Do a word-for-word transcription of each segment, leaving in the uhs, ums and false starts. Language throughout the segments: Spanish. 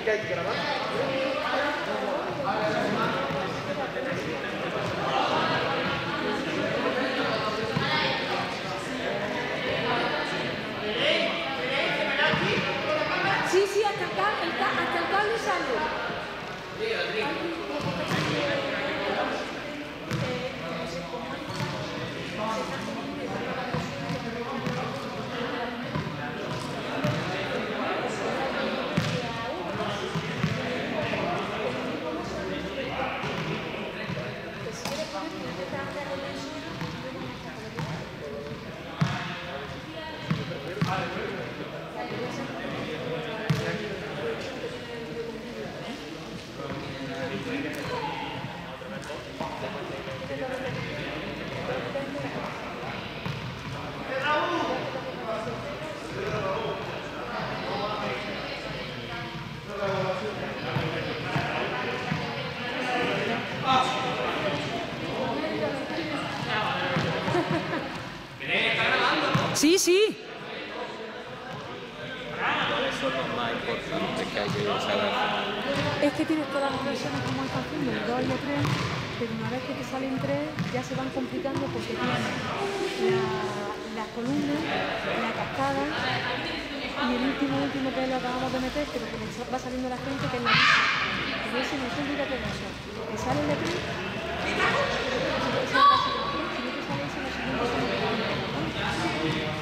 que hay que grabar. Sí, sí, hasta el cable, el ca- hasta el cable sale. Sí, sí. Eso es lo más importante que hay que saber. Es que tienes todas las versiones como están haciendo, el dos y el tres, pero una vez que te salen tres ya se van complicando porque tienes la, las columnas, la cascada y el último último que lo acabamos de meter, pero que va saliendo la gente, que es la misa. Y eso no se olvida de eso. Te sale el de tres, si no te sale eso, la siguiente sale.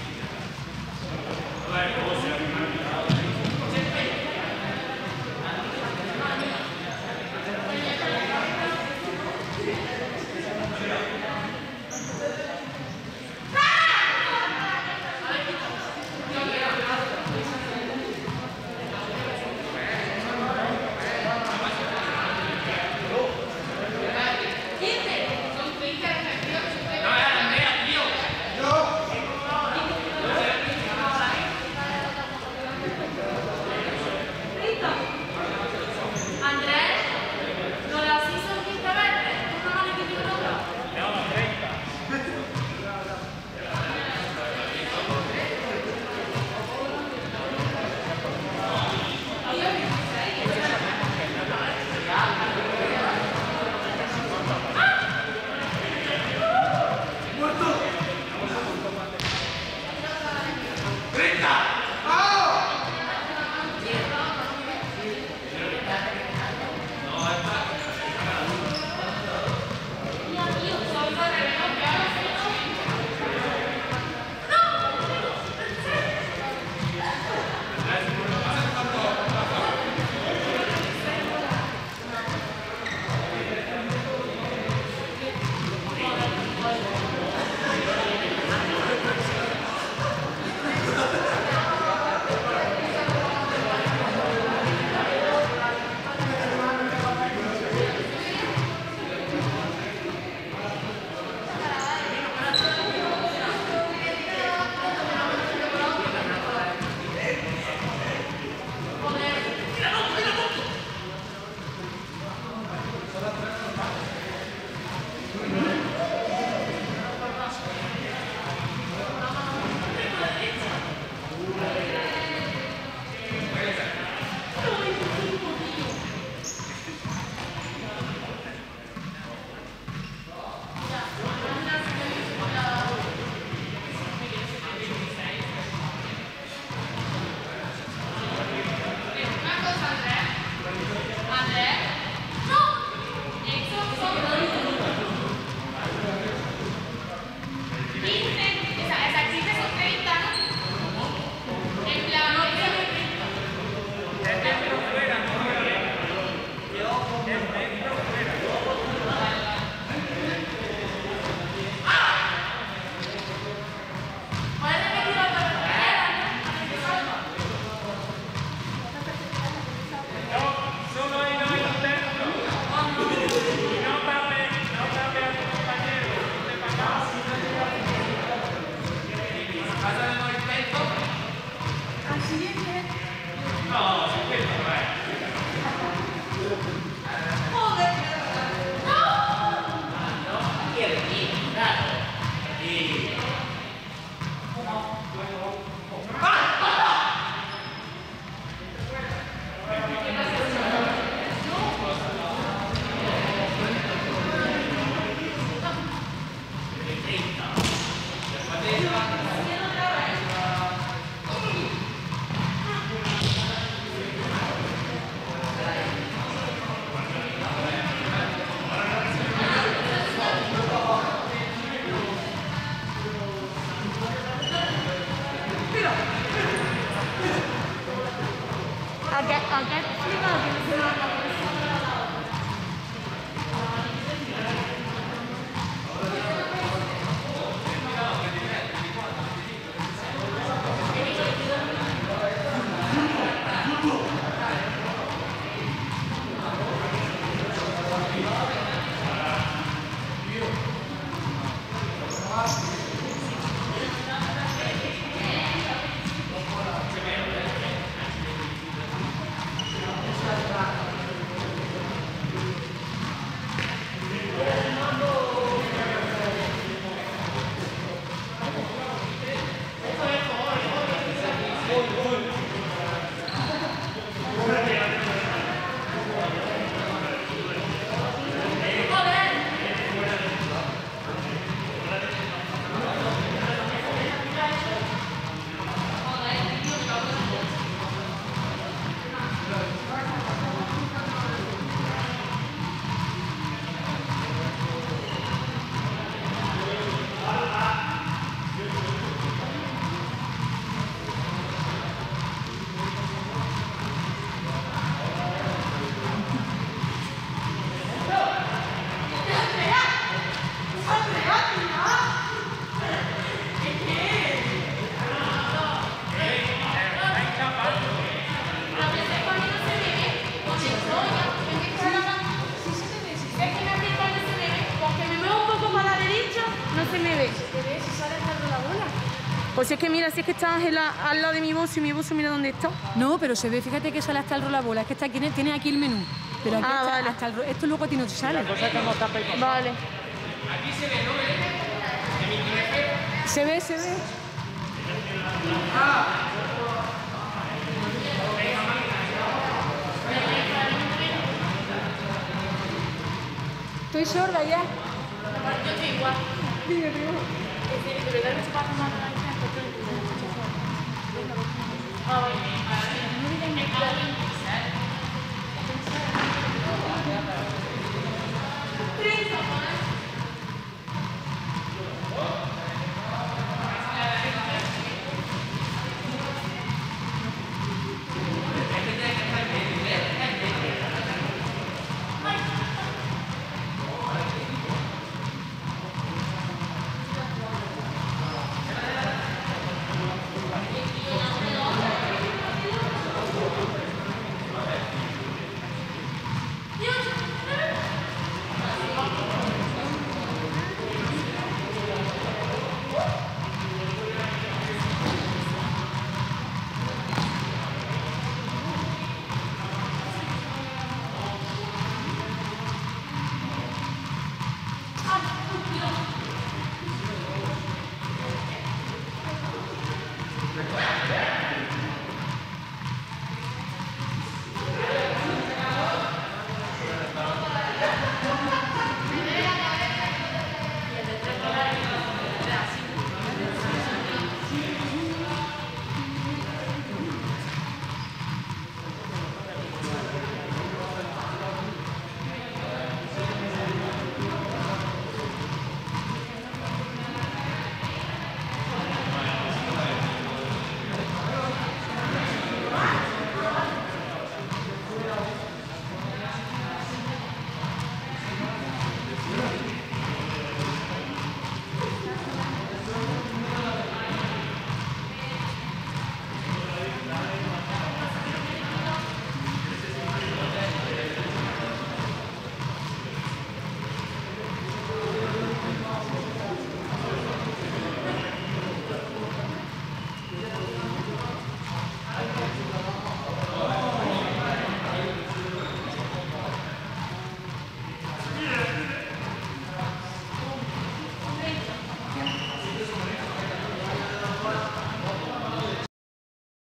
Gracias. Pues es que mira, si es que está Ángela al lado de mi bolso y mi bolso mira dónde está. No, pero se ve, fíjate que sale hasta el rolabola, es que está aquí, tiene aquí el menú. Pero aquí Ah, está, vale. hasta el, esto luego a ti no te sale. Vale. Se ve, se ve. Estoy sorda ya. Yo estoy igual. Dime, primo. Ah, bueno.